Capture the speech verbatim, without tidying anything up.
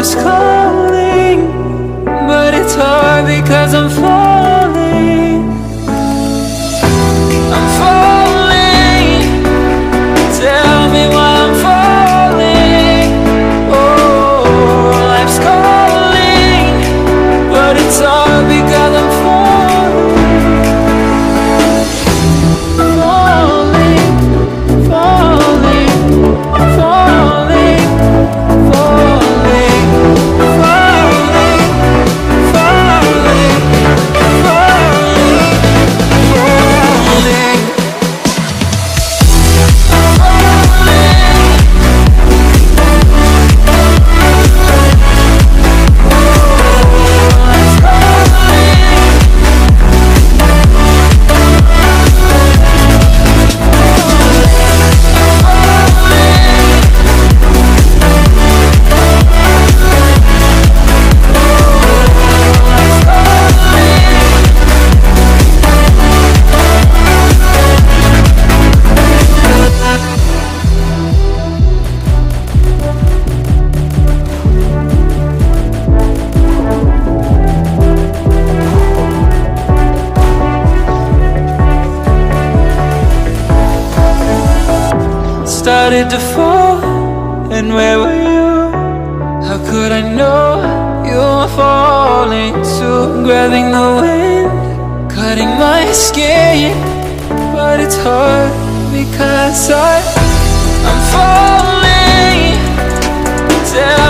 love's calling, but it's hard because I'm falling. I'm falling. Tell me why I'm falling. Oh, life's calling, but it's hard because I'm falling. Falling, falling, falling, falling, falling, falling, falling, falling. Started to fall, and where were you? How could I know you were falling too? Grabbing the wind, cutting my skin, but it's hard because I, I'm falling. Tell